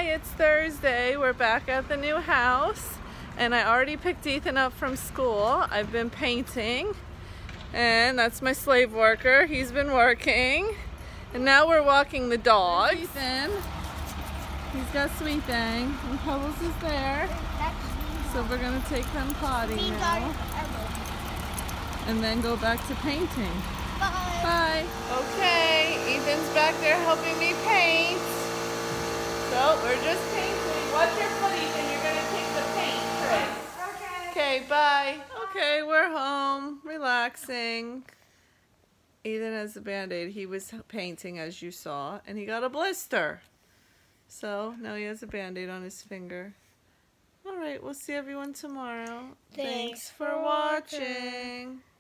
it's Thursday. We're back at the new house, and I already picked Ethan up from school. I've been painting, and that's my slave worker. He's been working, and now we're walking the dogs. There's Ethan. He's got Sweet Thing, and Pebbles is there. So we're gonna take them potty now, and then go back to painting. Bye. Bye. Okay, Ethan's back there helping me paint. So we're just painting. Watch your foot, Ethan. You're gonna take the paint, Chris. Okay. Okay, bye. Okay, we're home, relaxing. Ethan has a Band-Aid. He was painting, as you saw, and he got a blister. So now he has a Band-Aid on his finger. All right, we'll see everyone tomorrow. Thanks for watching.